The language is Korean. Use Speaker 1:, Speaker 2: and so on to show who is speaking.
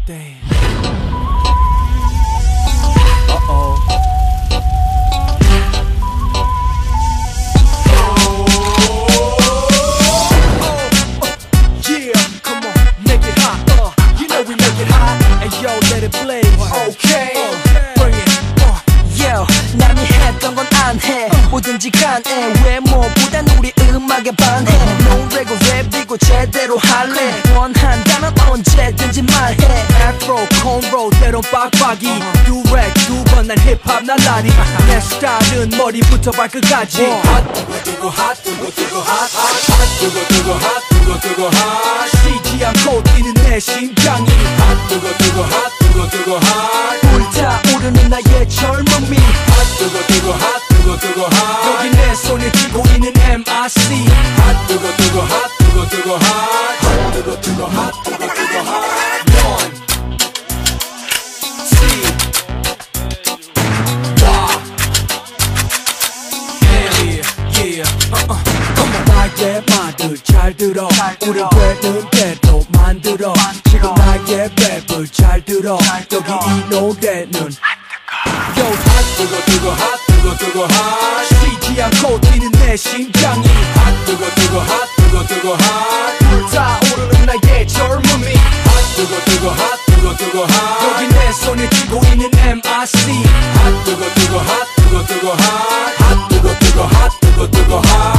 Speaker 1: Damn. Uh-oh. Yeah, come on, make it hot. You know we make it hot. And yo, let it blaze. Okay, bring it.
Speaker 2: Yo, 남이 했던 건 안 해. 뭐든지 간에 외모보단 우리 음악에 반해. 노래고 랩이고 제대로 할래. 원한다면 언제든지 말해.
Speaker 1: Afro, cornrow, 때론 빡빡이. 두렉 두번 난 힙합 날라리. 내 스타일은 머리부터 발끝까지. 핫 뜨거 뜨거 핫 뜨거 뜨거 핫 뜨거 뜨거 핫 뜨거 뜨거 핫. 쉬지 않고 뛰는 내 심장이. 핫 뜨거 뜨거 핫 뜨거 뜨거 핫.
Speaker 2: 불타오르는 나의 젊음이.
Speaker 1: 핫 뜨거 뜨거 핫 뜨거 뜨거 핫. 여기 내 손에 쥐고 있는 MIC. 핫 뜨거 뜨거 핫 뜨거 뜨거 핫. 핫 뜨거 뜨거 핫 뜨거 뜨거 핫. 나의 말을 잘 들어. 우리 되는 대로 만들어. 지금 나의 랩을 잘 들어. 여기 이 노래는 Yo, 핫 뜨거 뜨거 핫 뜨거 뜨거 핫. 쉬지 않고 뛰는 내 심장이. 핫 뜨거 뜨거 핫 뜨거 뜨거 핫. 불타오르는 나의 젊음이. 핫 뜨거 뜨거 핫 뜨거 뜨거 핫. 여기 내 손에 쥐고 있는 MIC. 핫 뜨거 뜨거 핫 뜨거 뜨거 핫. 핫 뜨거 뜨거 핫 뜨거 뜨거 핫.